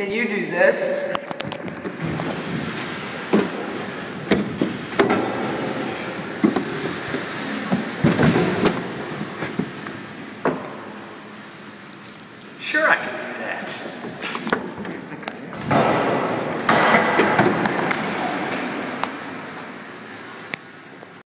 Can you do this? Sure, I can do that.